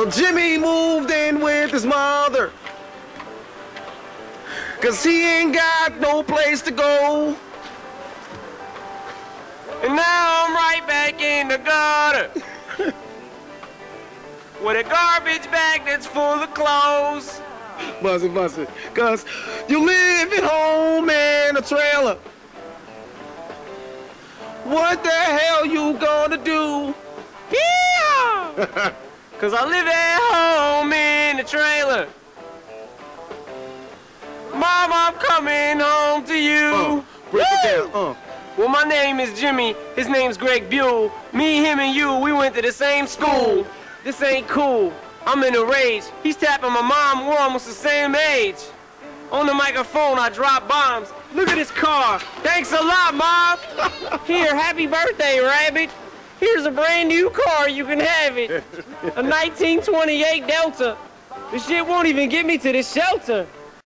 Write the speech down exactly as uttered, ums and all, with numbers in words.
Well, Jimmy moved in with his mother, 'cause he ain't got no place to go. And now I'm right back in the gutter with a garbage bag that's full of clothes. Buzz it, buzz it. 'Cause you live at home in a trailer. What the hell you gonna do? Yeah! 'Cause I live at home in a trailer. Mom, I'm coming home to you. Uh, break Woo! It down. Uh. Well, my name is Jimmy. His name's Greg Buell. Me, him, and you, we went to the same school. This ain't cool. I'm in a rage. He's tapping my mom. We're almost the same age. On the microphone, I drop bombs. Look at this car. Thanks a lot, Mom. Here, happy birthday, Rabbit. Here's a brand new car. You can have it. A nineteen twenty-eight Delta. This shit won't even get me to the shelter.